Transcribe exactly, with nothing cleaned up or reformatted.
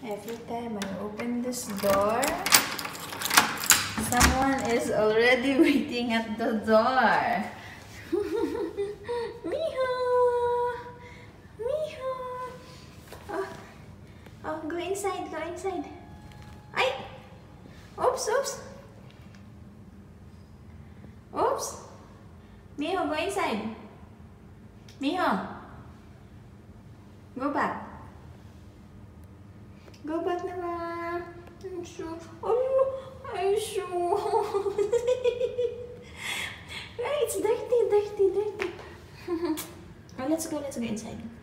Every time I open this door, someone is already waiting at the door. Miho! Miho! Oh, oh, go inside, go inside. Ay! Oops, oops. Oops. Miho, go inside. Miho. Go back. Go back naman. I'm so... Oh, I'm so... Right, it's dirty, dirty, dirty. Oh, let's go, let's go inside.